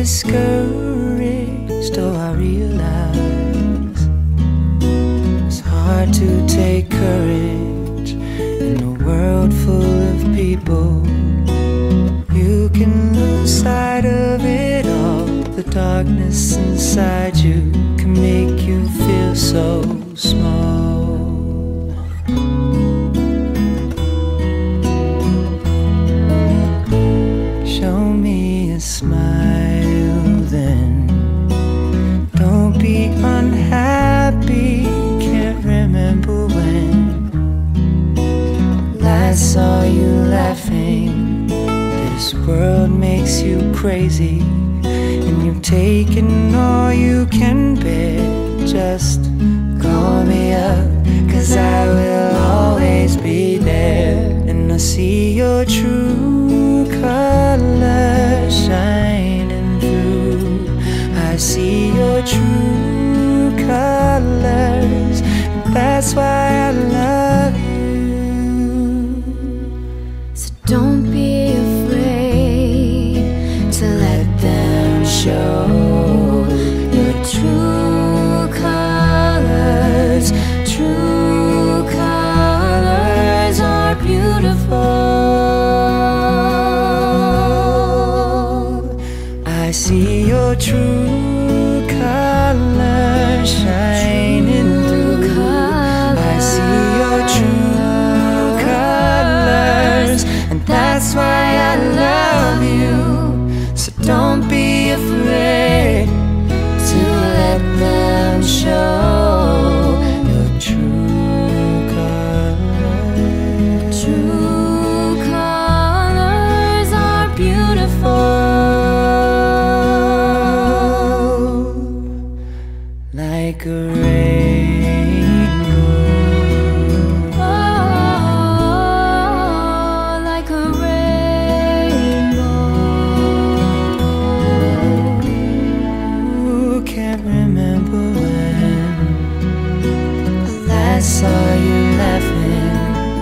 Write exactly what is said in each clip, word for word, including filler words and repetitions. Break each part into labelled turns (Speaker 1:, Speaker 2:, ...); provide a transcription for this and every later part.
Speaker 1: discouraged, oh I realize it's hard to take courage in a world full of people. You can lose sight of it all. The darkness inside you can make you feel so small. Show me a smile then. Don't be unhappy. Can't remember when last saw you laughing. This world makes you crazy, and you've taken all you can bear. Just call me up, 'cause I will always be there. And I see your true colors shining through. I see your true colors, and that's why I love you. So don't be afraid to let them show your true colors. True colors are beautiful. I see your true colors shining through. I see your true colors, and that's why I love you. So don't be afraid to let them show your true colors. True colors are beautiful, like a rainbow. Oh, like a rainbow. Ooh, can't remember when I last saw you laughing.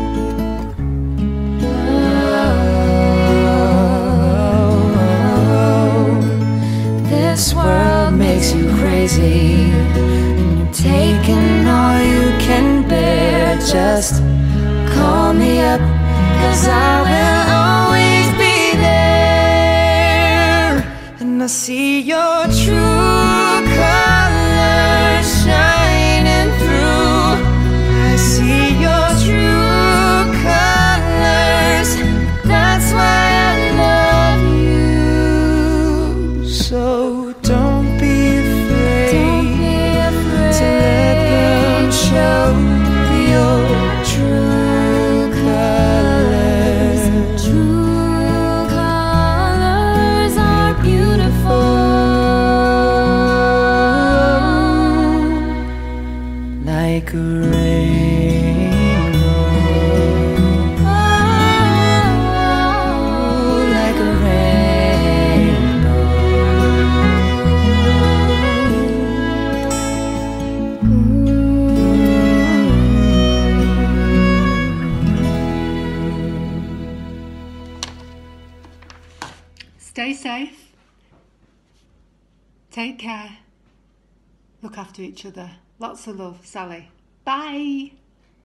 Speaker 1: Oh, this world makes you crazy, and you're taking all you can bear. Just call me up, 'cause I will always be there. And I see your true colors shining through. I see your true colors, that's why I love you. So don't be afraid, don't be afraid to let them show your true colors. True colors are beautiful, like a rainbow. Oh, like a rainbow.
Speaker 2: Stay safe, take care, look after each other. Lots of love, Sally. Bye.